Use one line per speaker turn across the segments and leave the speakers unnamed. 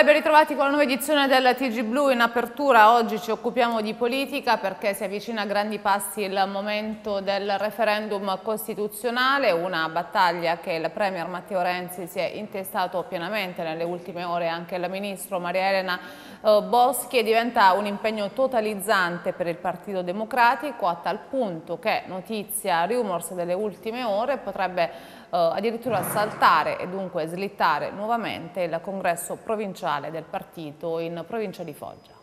Salve, ben ritrovati con la nuova edizione del TG Blu. In apertura oggi ci occupiamo di politica perché si avvicina a grandi passi il momento del referendum costituzionale, una battaglia che il Premier Matteo Renzi si è intestato pienamente nelle ultime ore, anche il Ministro Maria Elena Boschi, e diventa un impegno totalizzante per il Partito Democratico, a tal punto che, notizia rumors delle ultime ore, potrebbe addirittura saltare e dunque slittare nuovamente il congresso provinciale del partito in provincia di Foggia.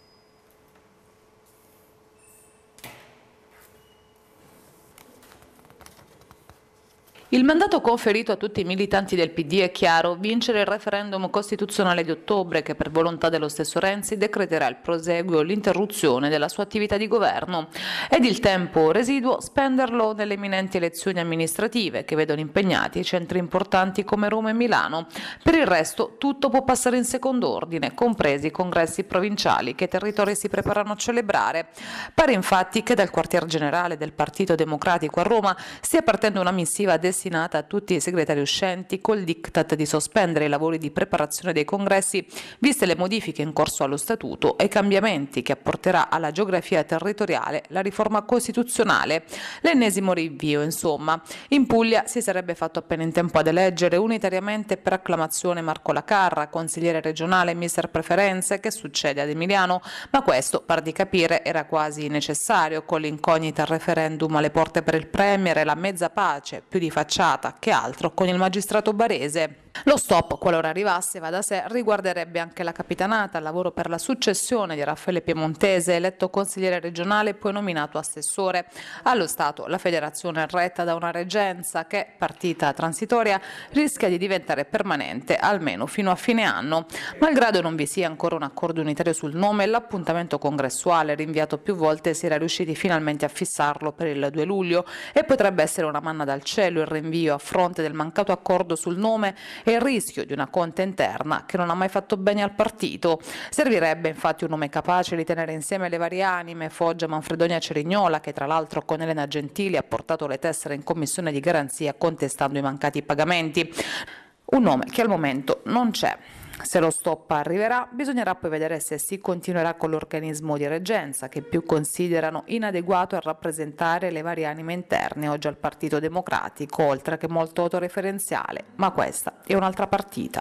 Il mandato conferito a tutti i militanti del PD è chiaro: vincere il referendum costituzionale di ottobre, che per volontà dello stesso Renzi decreterà il proseguio o l'interruzione della sua attività di governo, ed il tempo residuo spenderlo nelle imminenti elezioni amministrative che vedono impegnati centri importanti come Roma e Milano. Per il resto tutto può passare in secondo ordine, compresi i congressi provinciali che i territori si preparano a celebrare. Pare infatti che dal quartier generale del Partito Democratico a Roma stia partendo una missiva destinata a tutti i segretari uscenti col diktat di sospendere i lavori di preparazione dei congressi, viste le modifiche in corso allo statuto e i cambiamenti che apporterà alla geografia territoriale la riforma costituzionale. L'ennesimo rinvio, insomma. In Puglia si sarebbe fatto appena in tempo ad eleggere unitariamente per acclamazione Marco Lacarra, consigliere regionale mister preferenze, che succede ad Emiliano, ma questo, par di capire, era quasi necessario con l'incognita referendum alle porte per il Premier e la mezza pace, più di facciata che altro, con il magistrato barese. Lo stop, qualora arrivasse, va da sé, riguarderebbe anche la capitanata, al lavoro per la successione di Raffaele Piemontese, eletto consigliere regionale e poi nominato assessore. Allo Stato la federazione è retta da una reggenza che, partita transitoria, rischia di diventare permanente, almeno fino a fine anno. Malgrado non vi sia ancora un accordo unitario sul nome, l'appuntamento congressuale, rinviato più volte, si era riusciti finalmente a fissarlo per il 2 luglio e potrebbe essere una manna dal cielo il rinvio a fronte del mancato accordo sul nome e il rischio di una conte interna che non ha mai fatto bene al partito. Servirebbe infatti un nome capace di tenere insieme le varie anime: Foggia, Manfredonia, Cerignola, che tra l'altro con Elena Gentili ha portato le tessere in commissione di garanzia contestando i mancati pagamenti. Un nome che al momento non c'è. Se lo stop arriverà, bisognerà poi vedere se si continuerà con l'organismo di reggenza, che più considerano inadeguato a rappresentare le varie anime interne oggi al Partito Democratico, oltre che molto autoreferenziale, ma questa è un'altra partita.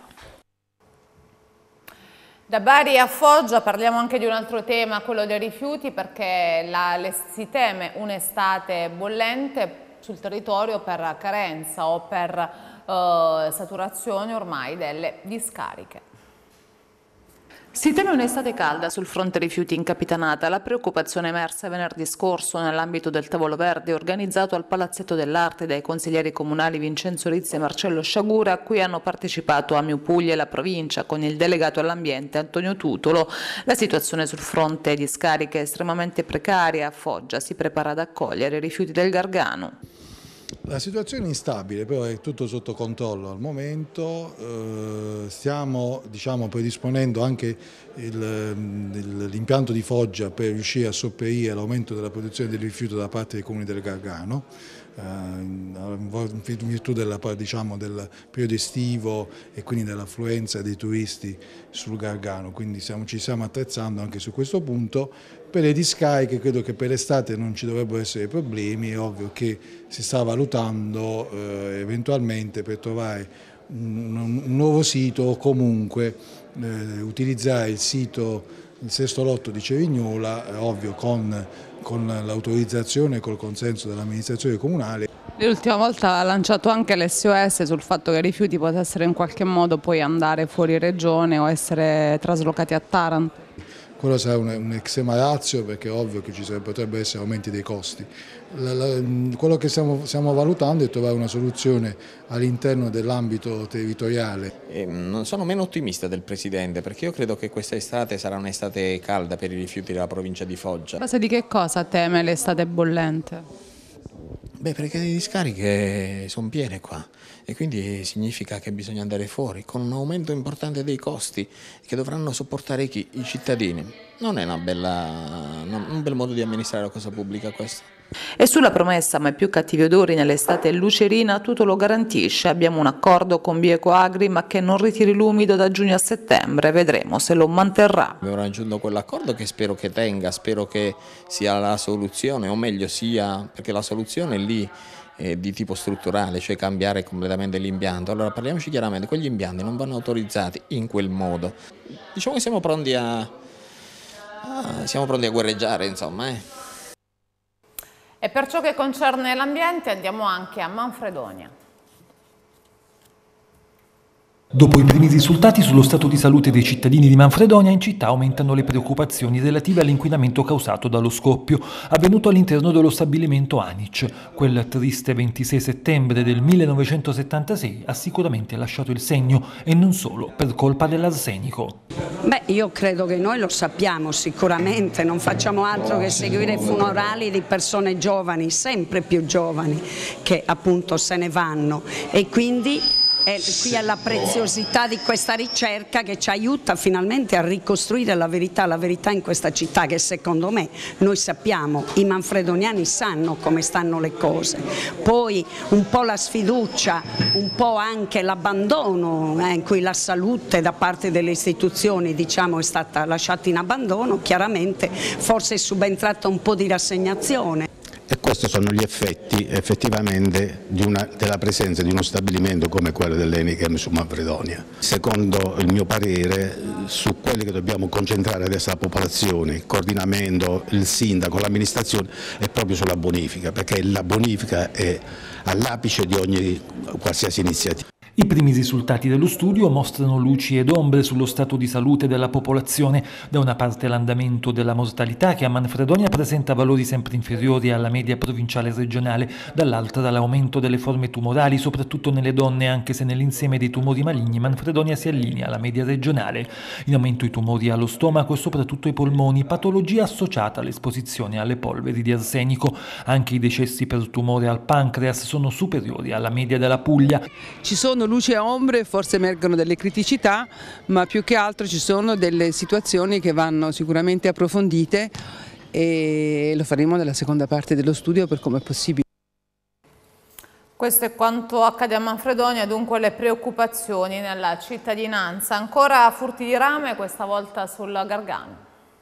Da Bari a Foggia parliamo anche di un altro tema, quello dei rifiuti, perché si teme un'estate bollente sul territorio per carenza o per saturazione ormai delle discariche. Si teme un'estate calda sul fronte rifiuti in Capitanata. La preoccupazione emersa venerdì scorso nell'ambito del tavolo verde organizzato al Palazzetto dell'Arte dai consiglieri comunali Vincenzo Rizzi e Marcello Sciagura, a cui hanno partecipato Amio Puglia e la provincia con il delegato all'ambiente Antonio Tutolo. La situazione sul fronte discariche è estremamente precaria. A Foggia si prepara ad accogliere i rifiuti del Gargano.
La situazione è instabile, però è tutto sotto controllo al momento. Stiamo predisponendo anche l'impianto di Foggia per riuscire a sopperire l'aumento della produzione del rifiuto da parte dei comuni del Gargano, in virtù del periodo estivo e quindi dell'affluenza dei turisti sul Gargano. Quindi ci stiamo attrezzando anche su questo punto. Per le discariche credo che per l'estate non ci dovrebbero essere problemi. È ovvio che si sta valutando eventualmente per trovare un nuovo sito o comunque utilizzare il sesto lotto di Cerignola, ovvio con l'autorizzazione e col consenso dell'amministrazione comunale.
L'ultima volta ha lanciato anche l'SOS sul fatto che i rifiuti potessero in qualche modo poi andare fuori regione o essere traslocati a Taranto.
Quello sarà un extrema ratio, perché è ovvio che potrebbero essere aumenti dei costi. Quello che stiamo valutando è trovare una soluzione all'interno dell'ambito territoriale.
Non sono meno ottimista del Presidente, perché io credo che questa estate sarà un'estate calda per i rifiuti della provincia di Foggia.
In base di che cosa teme l'estate bollente?
Beh, perché le discariche sono piene qua e quindi significa che bisogna andare fuori con un aumento importante dei costi che dovranno sopportare i cittadini. Non è una bella un bel modo di amministrare la cosa pubblica questo.
E sulla promessa mai più cattivi odori nell'estate lucerina tutto lo garantisce. Abbiamo un accordo con Bieco Agri ma che non ritiri l'umido da giugno a settembre, vedremo se lo manterrà.
Abbiamo raggiunto quell'accordo che spero che tenga, spero che sia la soluzione, o meglio sia, perché la soluzione è lì di tipo strutturale, cioè cambiare completamente l'impianto. Allora parliamoci chiaramente, quegli impianti non vanno autorizzati in quel modo. Diciamo che siamo pronti a guerreggiare, insomma.
E per ciò che concerne l'ambiente andiamo anche a Manfredonia.
Dopo i primi risultati sullo stato di salute dei cittadini di Manfredonia, in città aumentano le preoccupazioni relative all'inquinamento causato dallo scoppio avvenuto all'interno dello stabilimento Anic. Quel triste 26 settembre del 1976 ha sicuramente lasciato il segno, e non solo per colpa dell'arsenico.
Beh, io credo che noi lo sappiamo sicuramente, non facciamo altro che seguire i funerali di persone giovani, sempre più giovani, che appunto se ne vanno, e quindi qui è la preziosità di questa ricerca che ci aiuta finalmente a ricostruire la verità in questa città, che secondo me noi sappiamo, i manfredoniani sanno come stanno le cose. Poi un po' la sfiducia, un po' anche l'abbandono in cui la salute da parte delle istituzioni è stata lasciata in abbandono, chiaramente forse è subentrata un po' di rassegnazione.
E questi sono gli effetti effettivamente della presenza di uno stabilimento come quello dell'Enichem su Manfredonia. Secondo il mio parere, su quelli che dobbiamo concentrare adesso la popolazione, il coordinamento, il sindaco, l'amministrazione, è proprio sulla bonifica, perché la bonifica è all'apice di ogni qualsiasi iniziativa.
I primi risultati dello studio mostrano luci ed ombre sullo stato di salute della popolazione. Da una parte l'andamento della mortalità, che a Manfredonia presenta valori sempre inferiori alla media provinciale e regionale, dall'altra l'aumento delle forme tumorali, soprattutto nelle donne, anche se nell'insieme dei tumori maligni Manfredonia si allinea alla media regionale. In aumento i tumori allo stomaco e soprattutto ai polmoni, patologia associata all'esposizione alle polveri di arsenico. Anche i decessi per tumore al pancreas sono superiori alla media della Puglia.
Ci sono luci e ombre, forse emergono delle criticità, ma più che altro ci sono delle situazioni che vanno sicuramente approfondite, e lo faremo nella seconda parte dello studio per come è possibile.
Questo è quanto accade a Manfredonia, dunque le preoccupazioni nella cittadinanza. Ancora furti di rame, questa volta sul Gargano.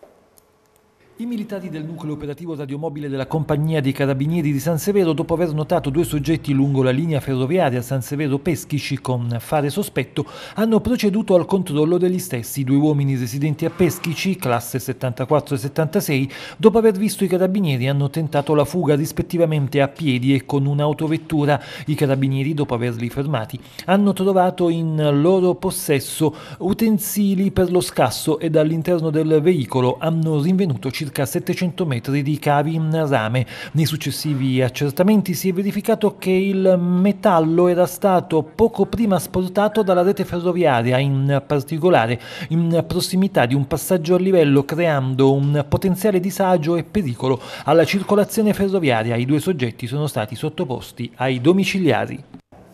I militari del nucleo operativo radiomobile della compagnia dei carabinieri di San Severo, dopo aver notato 2 soggetti lungo la linea ferroviaria San Severo-Peschici con fare sospetto, hanno proceduto al controllo degli stessi. I 2 uomini residenti a Peschici, classe 74 e 76, dopo aver visto i carabinieri hanno tentato la fuga rispettivamente a piedi e con un'autovettura. I carabinieri, dopo averli fermati, hanno trovato in loro possesso utensili per lo scasso e all'interno del veicolo hanno rinvenuto circa 700 metri di cavi in rame. Nei successivi accertamenti si è verificato che il metallo era stato poco prima asportato dalla rete ferroviaria, in particolare in prossimità di un passaggio a livello, creando un potenziale disagio e pericolo alla circolazione ferroviaria. I 2 soggetti sono stati sottoposti ai domiciliari.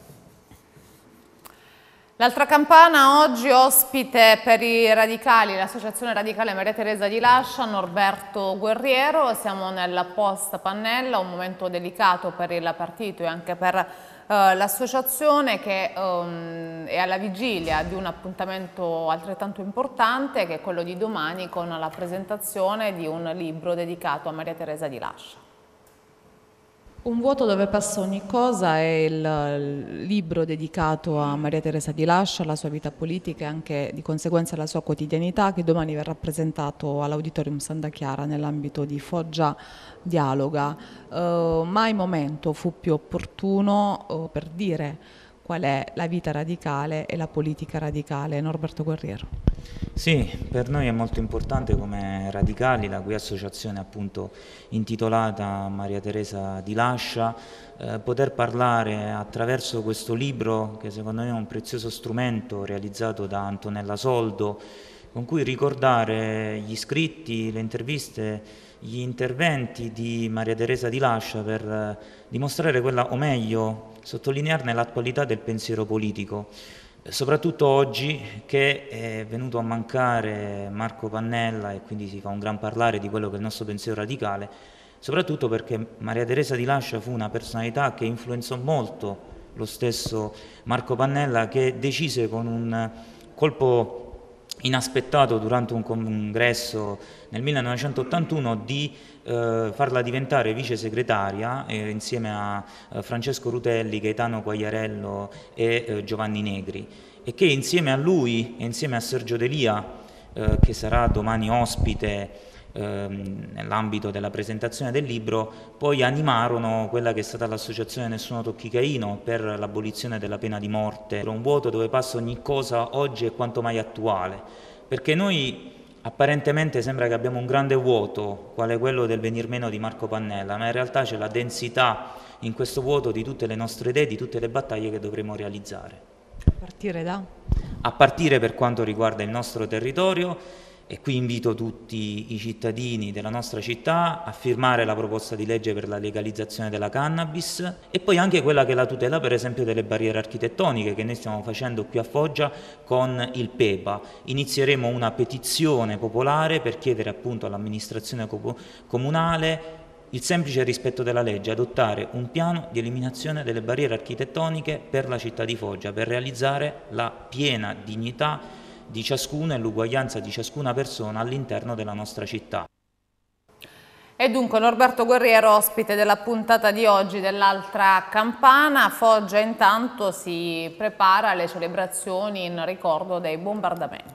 L'altra campana oggi ospite per i radicali, l'associazione radicale Maria Teresa di Lascia, Norberto Guerriero. Siamo nel post Pannella, un momento delicato per il partito e anche per l'associazione, che è alla vigilia di un appuntamento altrettanto importante, che è quello di domani, con la presentazione di un libro dedicato a Maria Teresa di Lascia.
Un vuoto dove passa ogni cosa è il libro dedicato a Maria Teresa di Lascia, alla sua vita politica e anche di conseguenza alla sua quotidianità, che domani verrà presentato all'Auditorium Santa Chiara nell'ambito di Foggia Dialoga. Mai momento fu più opportuno per dire qual è la vita radicale e la politica radicale. Norberto Guerriero.
Sì, per noi è molto importante come radicali, la cui associazione è appunto intitolata Maria Teresa di Lascia, poter parlare attraverso questo libro, che secondo me è un prezioso strumento realizzato da Antonella Soldo, con cui ricordare gli scritti, le interviste, gli interventi di Maria Teresa di Lascia, per dimostrare quella, o meglio, sottolinearne l'attualità del pensiero politico. soprattutto oggi che è venuto a mancare Marco Pannella e quindi si fa un gran parlare di quello che è il nostro pensiero radicale, soprattutto perché Maria Teresa Di Lascia fu una personalità che influenzò molto lo stesso Marco Pannella, che decise con un colpo inaspettato durante un congresso nel 1981 di farla diventare vice segretaria insieme a Francesco Rutelli, Gaetano Quagliarello e Giovanni Negri, e che insieme a lui e insieme a Sergio Delia, che sarà domani ospite nell'ambito della presentazione del libro, poi animarono quella che è stata l'associazione Nessuno Tocchi Caino per l'abolizione della pena di morte. Un vuoto dove passa ogni cosa oggi è quanto mai attuale, perché noi apparentemente sembra che abbiamo un grande vuoto, quale quello del venir meno di Marco Pannella, ma in realtà c'è la densità in questo vuoto di tutte le nostre idee, di tutte le battaglie che dovremo realizzare.
A partire da? A
partire per quanto riguarda il nostro territorio. E qui invito tutti i cittadini della nostra città a firmare la proposta di legge per la legalizzazione della cannabis e poi anche quella che è la tutela per esempio delle barriere architettoniche che noi stiamo facendo qui a Foggia con il PEPA. Inizieremo una petizione popolare per chiedere appunto all'amministrazione comunale il semplice rispetto della legge, adottare un piano di eliminazione delle barriere architettoniche per la città di Foggia per realizzare la piena dignità di ciascuno e l'uguaglianza di ciascuna persona all'interno della nostra città.
E dunque Norberto Guerriero, ospite della puntata di oggi dell'Altra Campana. Foggia intanto si prepara alle celebrazioni in ricordo dei bombardamenti.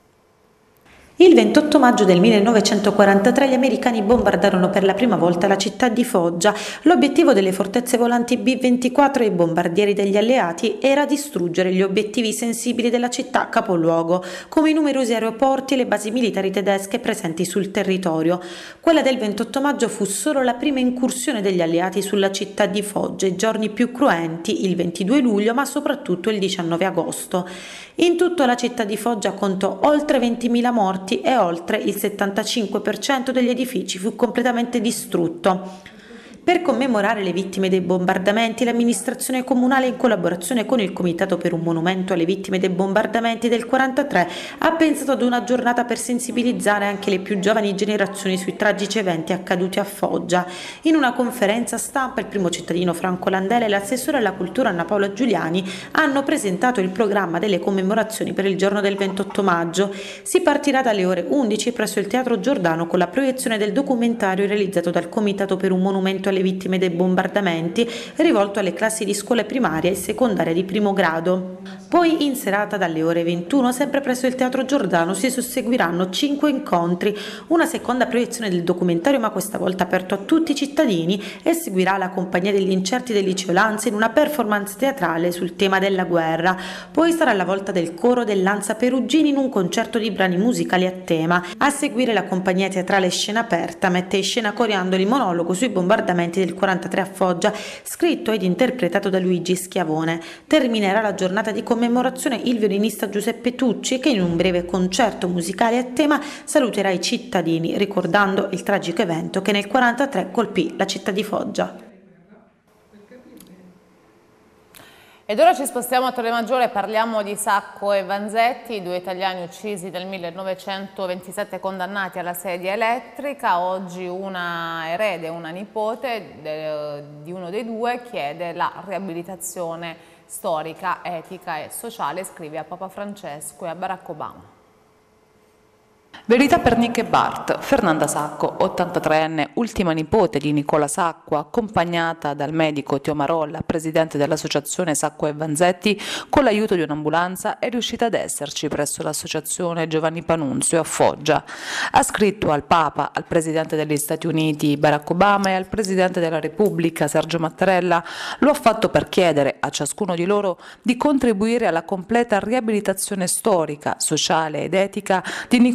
Il 28 maggio del 1943 gli americani bombardarono per la prima volta la città di Foggia. L'obiettivo delle fortezze volanti B-24 e i bombardieri degli alleati era distruggere gli obiettivi sensibili della città capoluogo, come i numerosi aeroporti e le basi militari tedesche presenti sul territorio. Quella del 28 maggio fu solo la prima incursione degli alleati sulla città di Foggia, i giorni più cruenti, il 22 luglio ma soprattutto il 19 agosto. In tutto la città di Foggia contò oltre 20.000 morti e oltre il 75% degli edifici fu completamente distrutto. Per commemorare le vittime dei bombardamenti, l'amministrazione comunale, in collaborazione con il Comitato per un monumento alle vittime dei bombardamenti del 1943, ha pensato ad una giornata per sensibilizzare anche le più giovani generazioni sui tragici eventi accaduti a Foggia. In una conferenza stampa, il primo cittadino Franco Landella e l'assessore alla cultura Anna Paola Giuliani hanno presentato il programma delle commemorazioni per il giorno del 28 maggio. Si partirà dalle ore 11 presso il Teatro Giordano con la proiezione del documentario realizzato dal Comitato per un monumento alle vittime dei bombardamenti, rivolto alle classi di scuole primaria e secondaria di primo grado. Poi in serata dalle ore 21, sempre presso il Teatro Giordano, si susseguiranno 5 incontri, una seconda proiezione del documentario ma questa volta aperto a tutti i cittadini, e seguirà la compagnia degli incerti del liceo Lanza in una performance teatrale sul tema della guerra. Poi sarà la volta del coro del Lanza Perugini in un concerto di brani musicali a tema. A seguire la compagnia teatrale Scena Aperta mette in scena Coriandoli il monologo sui bombardamenti del 43 a Foggia, scritto ed interpretato da Luigi Schiavone. Terminerà la giornata di commemorazione il violinista Giuseppe Tucci, che in un breve concerto musicale a tema saluterà i cittadini, ricordando il tragico evento che nel 43 colpì la città di Foggia.
Ed ora ci spostiamo a Torre Maggiore e parliamo di Sacco e Vanzetti, due italiani uccisi nel 1927 condannati alla sedia elettrica. Oggi una erede, una nipote di uno dei due chiede la riabilitazione storica, etica e sociale, scrive a Papa Francesco e a Barack Obama.
Verità per Nick e Bart. Fernanda Sacco, 83enne, ultima nipote di Nicola Sacco, accompagnata dal medico Teo Marolla, presidente dell'associazione Sacco e Vanzetti, con l'aiuto di un'ambulanza è riuscita ad esserci presso l'associazione Giovanni Panunzio a Foggia. Ha scritto al Papa, al presidente degli Stati Uniti Barack Obama e al presidente della Repubblica Sergio Mattarella. Lo ha fatto per chiedere a ciascuno di loro di contribuire alla completa riabilitazione storica, sociale ed etica di Nicola Sacco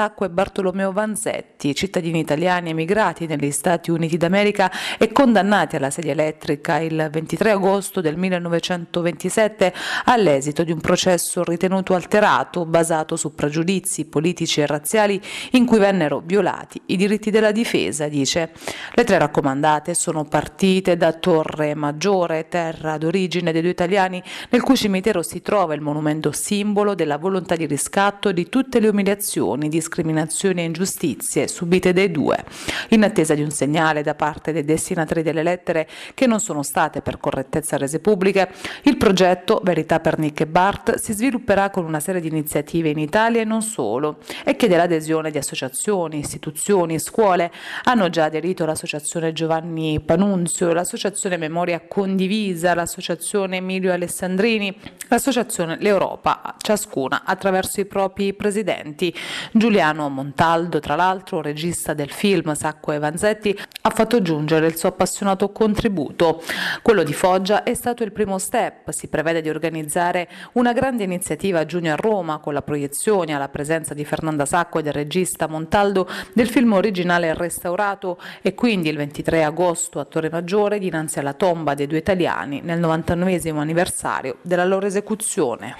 Sacco e Bartolomeo Vanzetti, cittadini italiani emigrati negli Stati Uniti d'America e condannati alla sedia elettrica il 23 agosto del 1927 all'esito di un processo ritenuto alterato, basato su pregiudizi politici e razziali in cui vennero violati i diritti della difesa, dice. Le 3 raccomandate sono partite da Torre Maggiore, terra d'origine dei 2 italiani, nel cui cimitero si trova il monumento simbolo della volontà di riscatto di tutte le umiliazioni, discriminazioni e ingiustizie subite dai 2. In attesa di un segnale da parte dei destinatari delle lettere, che non sono state per correttezza rese pubbliche, il progetto Verità per Nick e Bart si svilupperà con una serie di iniziative in Italia e non solo, e chiede l'adesione di associazioni, istituzioni e scuole. Hanno già aderito l'Associazione Giovanni Panunzio, l'Associazione Memoria Condivisa, l'Associazione Emilio Alessandrini, l'Associazione L'Europa, ciascuna attraverso i propri presidenti. Giuliano Montaldo, tra l'altro regista del film Sacco e Vanzetti, ha fatto aggiungere il suo appassionato contributo. Quello di Foggia è stato il primo step. Si prevede di organizzare una grande iniziativa a giugno a Roma con la proiezione alla presenza di Fernanda Sacco e del regista Montaldo del film originale restaurato, e quindi il 23 agosto a Torre Maggiore dinanzi alla tomba dei 2 italiani nel 99esimo anniversario della loro esecuzione.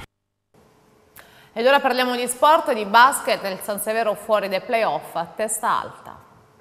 Ed ora parliamo di sport e di basket. Il Sansevero fuori dai playoff a testa alta.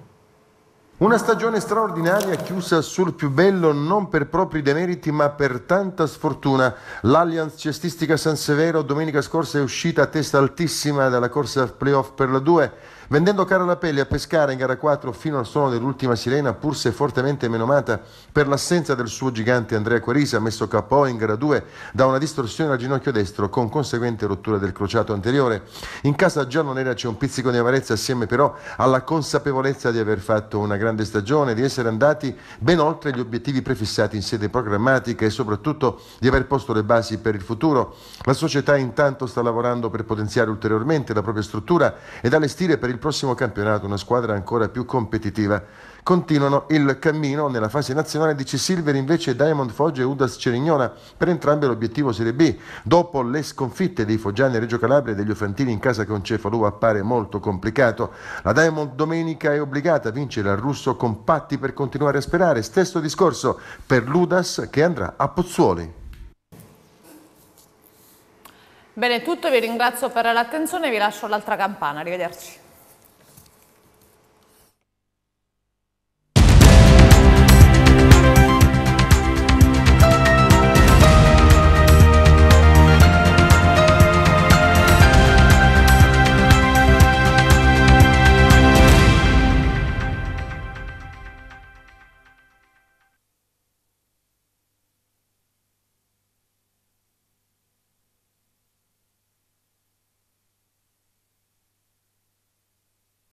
Una stagione straordinaria chiusa sul più bello, non per propri demeriti ma per tanta sfortuna. L'Allianz Cestistica Sansevero domenica scorsa è uscita a testa altissima dalla corsa playoff per la 2, vendendo cara la pelle a Pescara in gara 4 fino al suono dell'ultima sirena, pur se fortemente menomata per l'assenza del suo gigante Andrea Quarisa, messo KO in gara 2 da una distorsione al ginocchio destro con conseguente rottura del crociato anteriore. In casa giallonera c'è un pizzico di amarezza, assieme però alla consapevolezza di aver fatto una grande stagione, di essere andati ben oltre gli obiettivi prefissati in sede programmatica e soprattutto di aver posto le basi per il futuro. La società intanto sta lavorando per potenziare ulteriormente la propria struttura ed allestire per il prossimo campionato una squadra ancora più competitiva. Continuano il cammino nella fase nazionale DC Silver invece Diamond Foggia e Udas Cerignola, per entrambe l'obiettivo Serie B. Dopo le sconfitte dei foggiani a Reggio Calabria e degli Ofantini in casa con Cefalù appare molto complicato. La Diamond domenica è obbligata a vincere al Russo compatti per continuare a sperare. Stesso discorso per l'Udas che andrà a Pozzuoli.
Bene, tutto, vi ringrazio per l'attenzione e vi lascio all'altra campana. Arrivederci.